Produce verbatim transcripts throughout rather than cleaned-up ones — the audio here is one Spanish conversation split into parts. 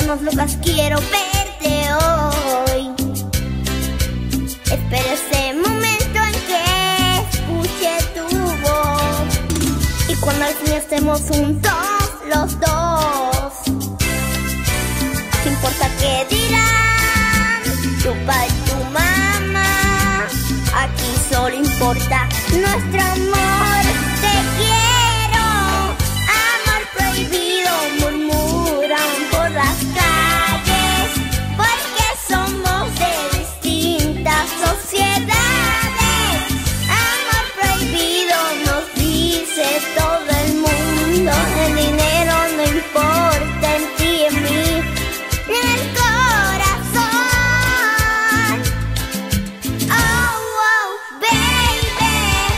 volvemos locas, quiero verte hoy. Espero ese momento en que escuche tu voz. Y cuando al fin estemos juntos los dos, no importa qué dirán tu papá y tu mamá, aquí solo importa nuestro amor. Te quiero, amor prohibido, murmuran por las calles, porque somos de distintas sociedades. Amor prohibido nos dice todo el mundo, el dinero no importa en ti y en mí, ni en el corazón. Oh, oh, baby.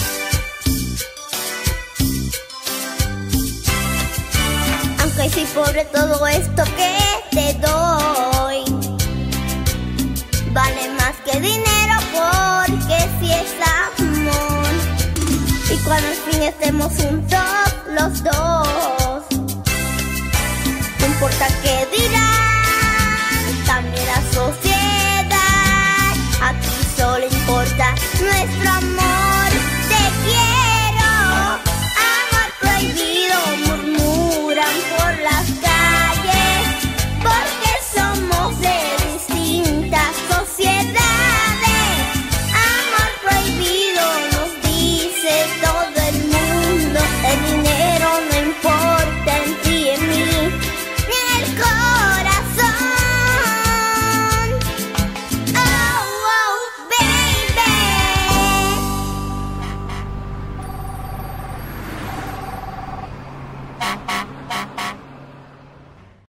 Aunque soy pobre, todo esto que te doy vale más que dinero, porque si es amor. Y cuando al fin estemos juntos los dos, no importa qué dirán también la sociedad, aquí solo importa nuestro amor.